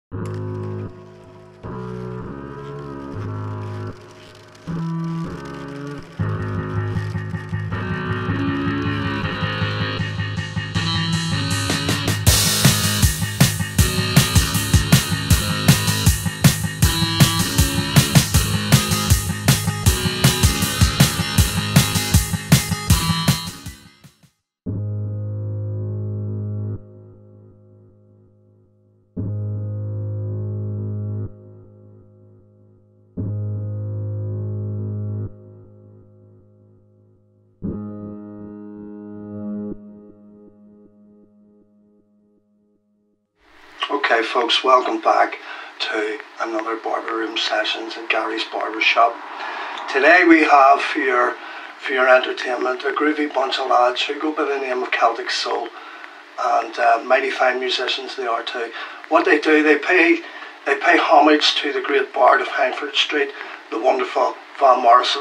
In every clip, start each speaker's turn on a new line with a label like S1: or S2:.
S1: Okay folks, welcome back to another Barber Room Sessions at Gary's Barber Shop. Today we have for your entertainment a groovy bunch of lads who go by the name of Celtic Soul, and mighty fine musicians they are too. What they do, they pay homage to the great bard of Hindford Street, the wonderful Van Morrison.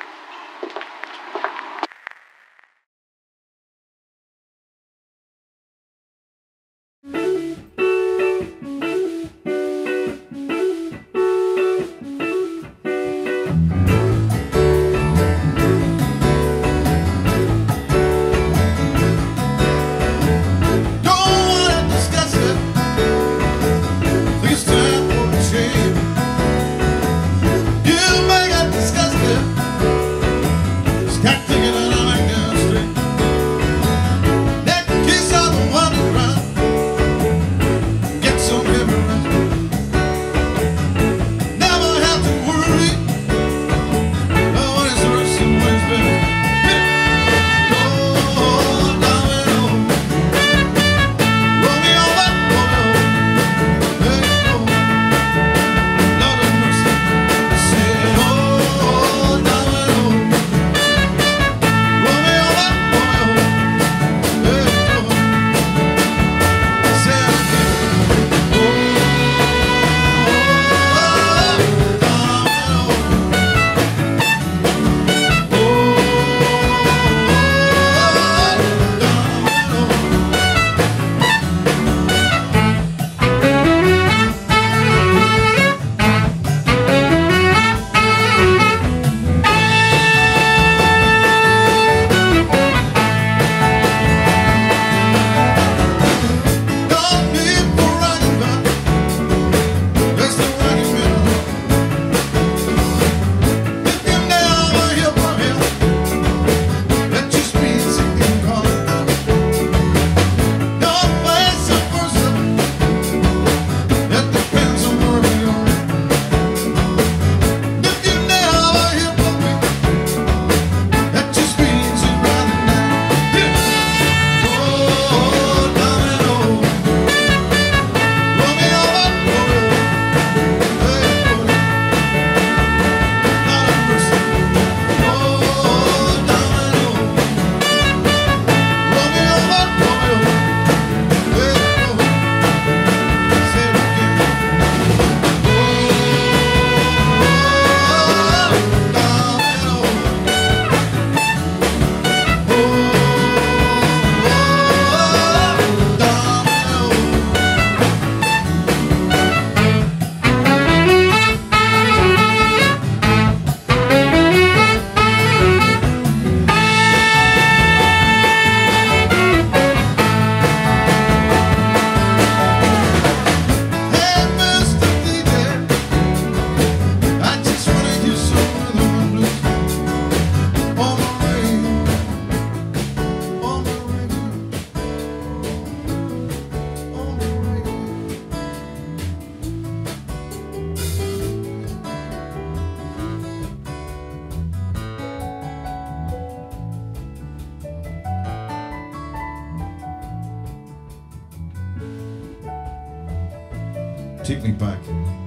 S2: Take me back.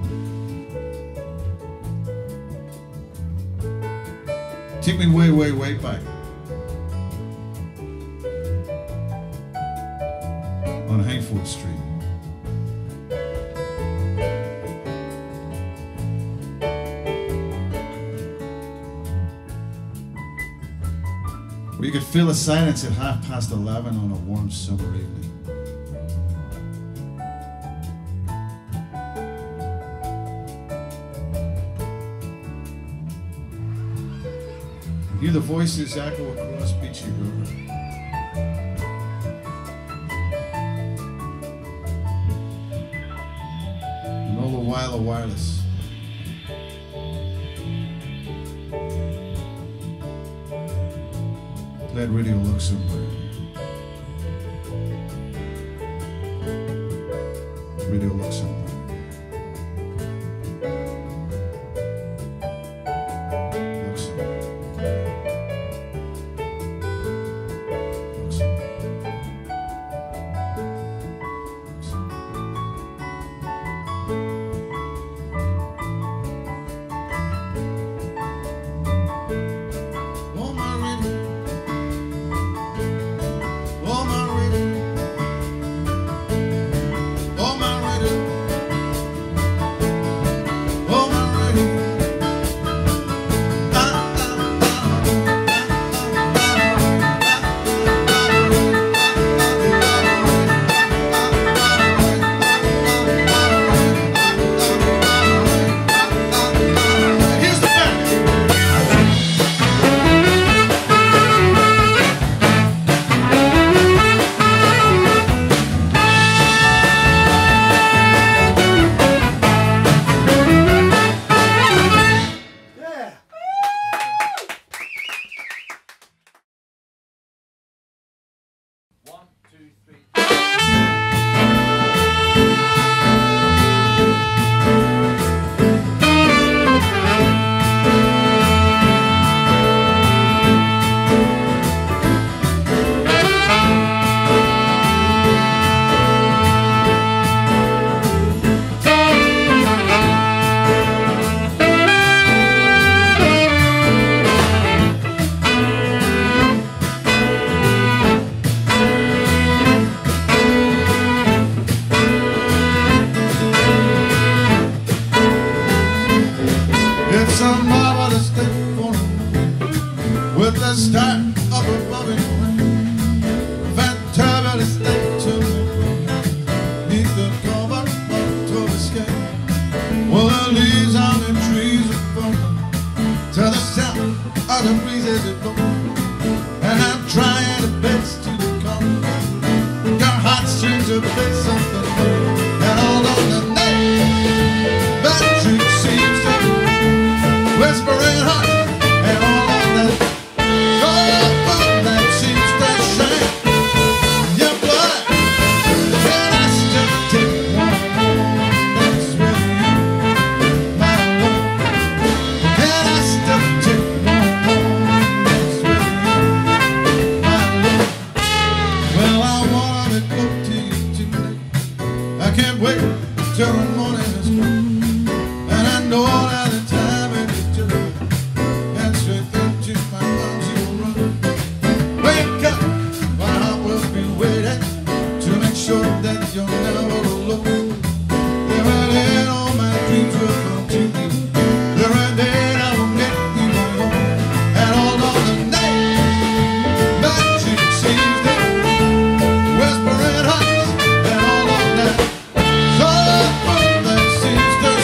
S2: Take me way, way, way back. On Hindford Street. Where you could feel the silence at 11:30 on a warm summer evening. Hear the voices echo across Beachy River. And all the while the wireless played Radio Luxembourg. Radio Luxembourg.
S3: Seems to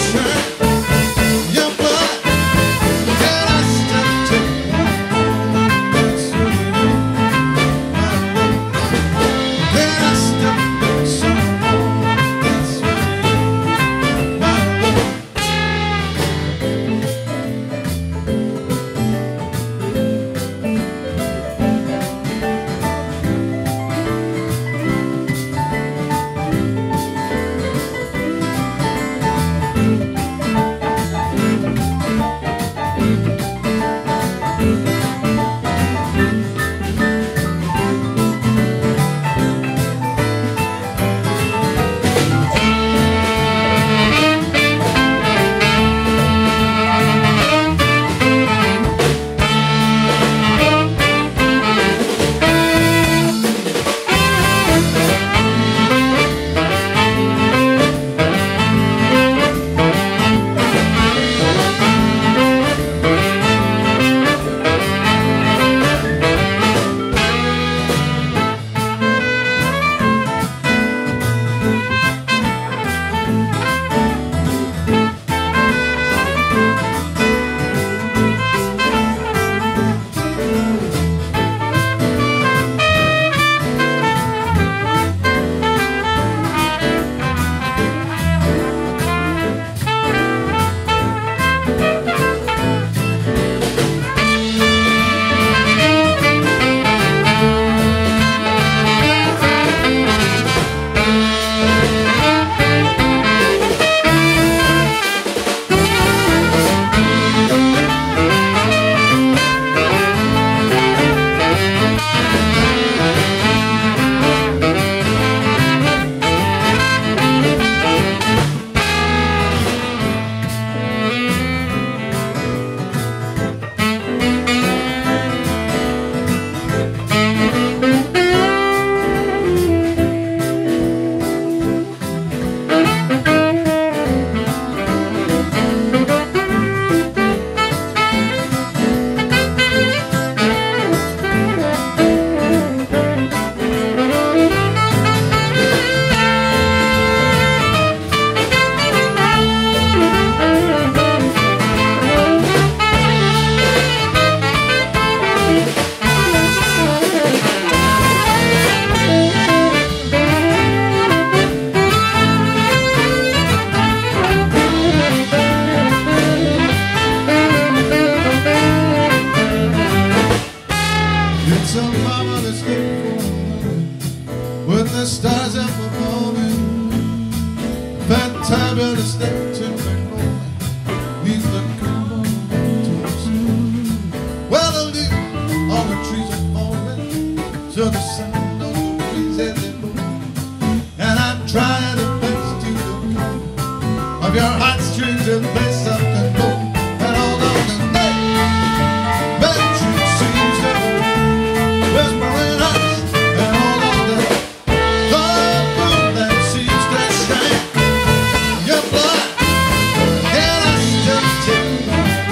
S2: time to step to the corner, neath the cover to us. Well, the leaves on the trees are falling to the sound of the breeze as they move, and I'm trying to place to the core of your heartstrings and place up the door. And although the night magic seems to whisper in us, and although the moon that seems to shine your blood, can I still take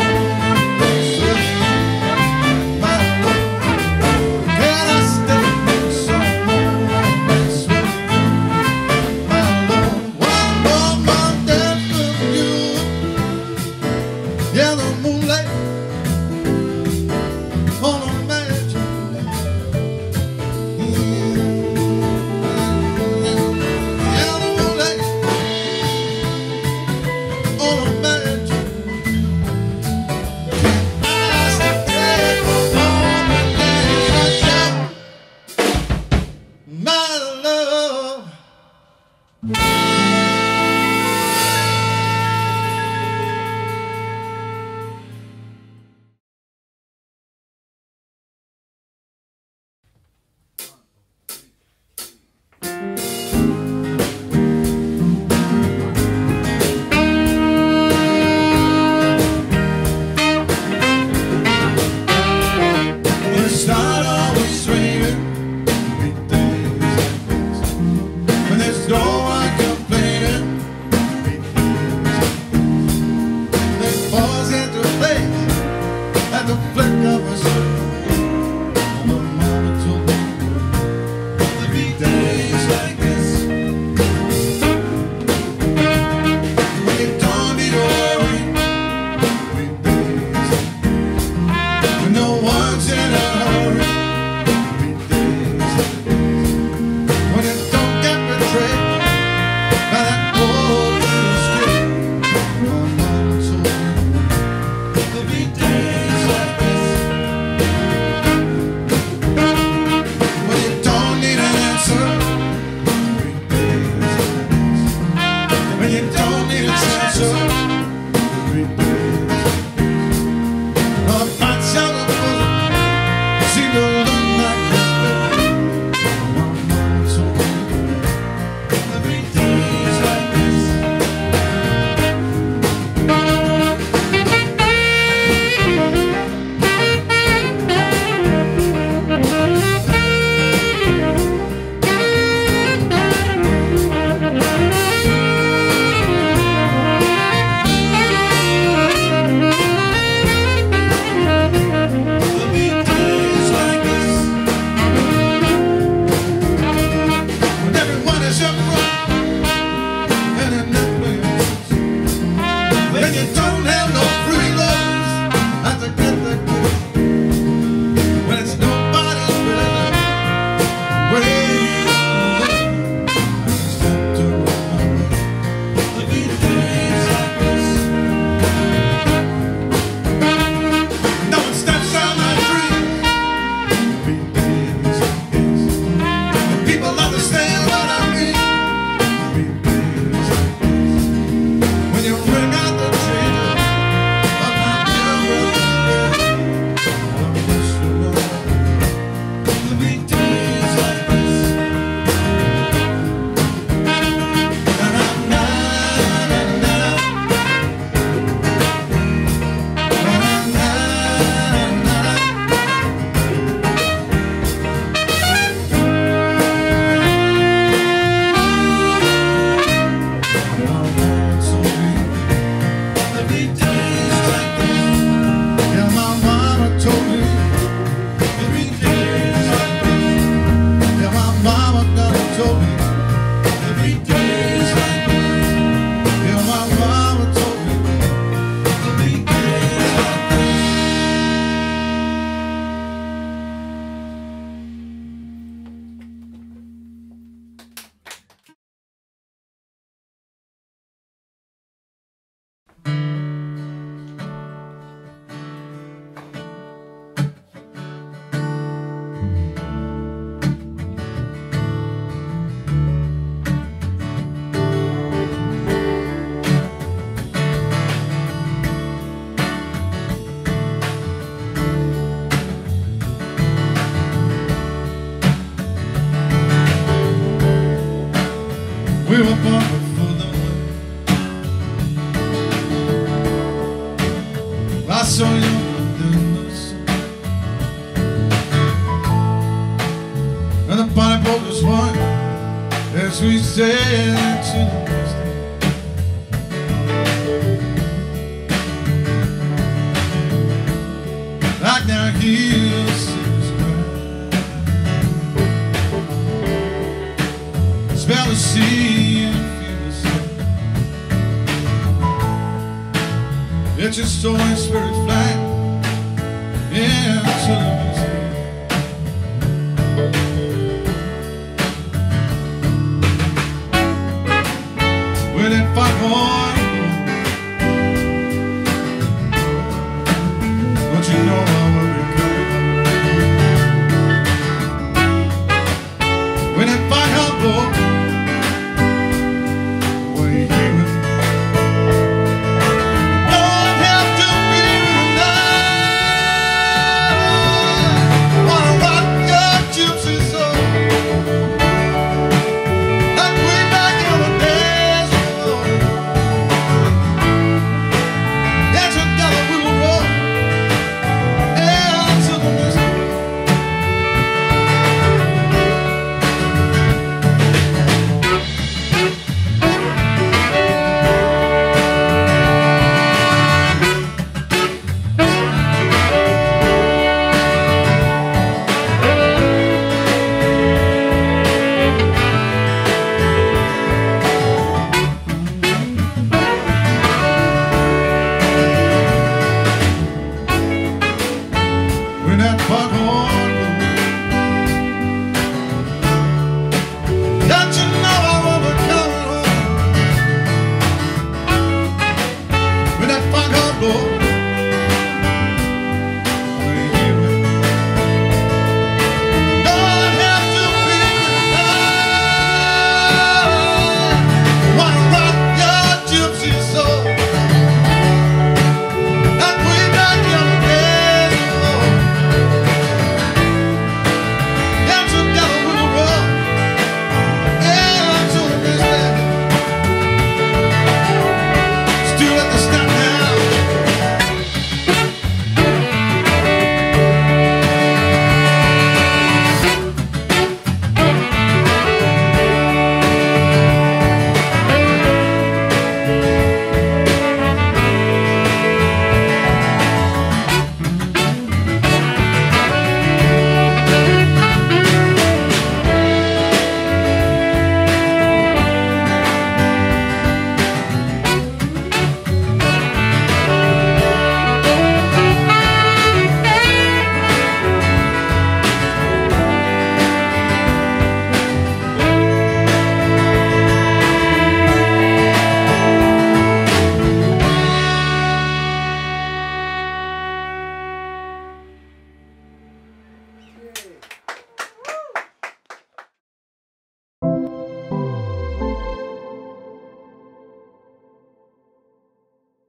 S2: my love? Can I still make some moments with my love? One more Monday with you, yeah, the moonlight on a magic night. Yeah, the moonlight on a magic night. Can I still take all the things I shout, my love? It's not always raining, every day is like this. When there's no one complaining, every day is like this. They falls into place at the flick of a switch. And the moment told me every day is like this. When you don't need to worry, every day is like this. When no one's in a hurry, every day is like this. When you don't get betrayed by that poor little script, my mama told me every day is like this. When you don't need an answer, every day is like this. When you don't need a answer, every day is like this. A fat shot of bullet seemed to look like this. My mama told me every day is like this. I saw you in the sun, and the bonnet boat was one as we sailed into the west. Like down here, cities cry, smell the sea and feel the sun. It's your story, spirit flying into the mystery. With that foghorn